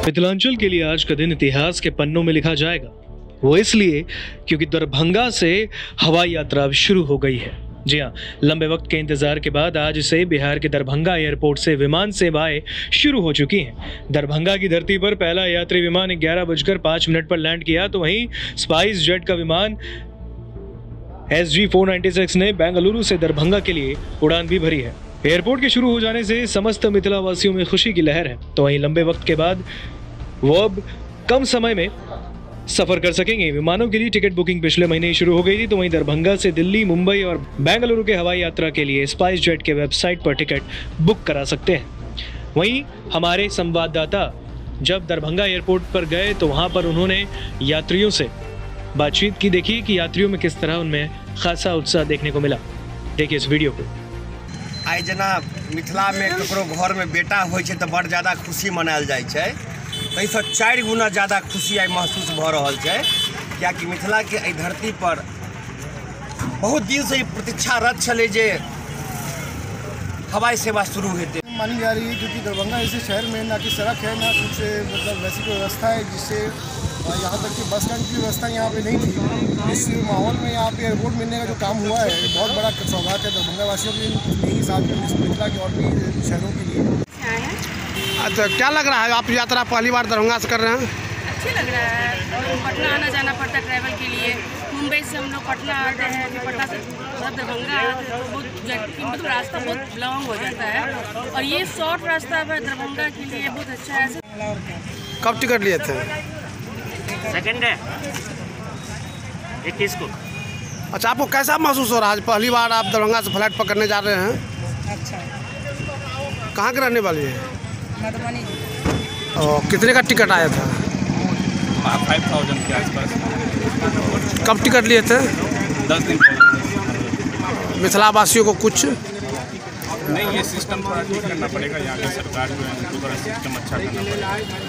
मिथिलांचल के लिए आज का दिन इतिहास के पन्नों में लिखा जाएगा। वो इसलिए क्योंकि दरभंगा से हवाई यात्रा अब शुरू हो गई है। जी हाँ, लंबे वक्त के इंतजार के बाद आज से बिहार के दरभंगा एयरपोर्ट से विमान सेवाएं शुरू हो चुकी हैं। दरभंगा की धरती पर पहला यात्री विमान 11:05 पर लैंड किया, तो वहीं स्पाइस जेट का विमान SG-496 ने बेंगलुरु से दरभंगा के लिए उड़ान भी भरी है। एयरपोर्ट के शुरू हो जाने से समस्त मिथिला वासियों में खुशी की लहर है। तो वहीं लंबे वक्त के बाद वो अब कम समय में सफर कर सकेंगे। विमानों के लिए टिकट बुकिंग पिछले महीने ही शुरू हो गई थी, तो वहीं दरभंगा से दिल्ली, मुंबई और बेंगलुरु के हवाई यात्रा के लिए स्पाइस जेट के वेबसाइट पर टिकट बुक करा सकते हैं। वहीं हमारे संवाददाता जब दरभंगा एयरपोर्ट पर गए तो वहां पर उन्होंने यात्रियों से बातचीत की। देखिए कि यात्रियों में किस तरह उनमें खासा उत्साह देखने को मिला। देखिए इस वीडियो को। आई जना मिथिला में ककरो घर में बेटा होइ छै तऽ बड़ ज़्यादा खुशी मनायल जाइ छै, ताहिसँ 4 गुना ज़्यादा खुशी आई महसूस भऽ रहल छै, कियाकि मिथिला के एहि धरती पर बहुत दिन से प्रतीक्षारत छलै जे हवाई सेवा शुरू हेतै। मानी जा रही है क्योंकि दरभंगा जैसे शहर में ना कि सड़क है ना कुछ मतलब वैसी कोई व्यवस्था है जिससे यहाँ तक कि बस स्टैंड की व्यवस्था यहाँ पे नहीं थी। इस माहौल में यहाँ पे एयरपोर्ट मिलने का जो काम हुआ है बहुत बड़ा सौगात है दरभंगा वासियों के लिए, साथ में मिथिला के और भी शहरों के लिए। अच्छा, क्या लग रहा है आप यात्रा पहली बार दरभंगा से कर रहे हैं? अच्छी लग रहा है। पटना आना जाना पड़ता है ट्रैवल के लिए। मुंबई से हम लोग पटना आते हैं, फिर पटना से दरभंगा आते हैं, तो बहुत मतलब रास्ता बहुत लॉन्ग हो जाता है और ये शॉर्ट रास्ता है दरभंगा के लिए बहुत अच्छा है। कब टिकट लिए थे? सेकंड है 21 को। अच्छा, आपको कैसा महसूस हो रहा है? आज पहली बार आप दरभंगा से फ्लाइट पकड़ने जा रहे हैं। अच्छा, कहाँ के रहने वाली है? मधुबनी। और कितने का टिकट आया था? 5000 के आसपास। कब टिकट लिए थे? 10 दिन पहले। मिथिला वासियों को कुछ नहीं, ये सिस्टम थोड़ा ठीक करना पड़ेगा। यहाँ की सरकार जो है उनको थोड़ा सिस्टम अच्छा करना पड़ेगा।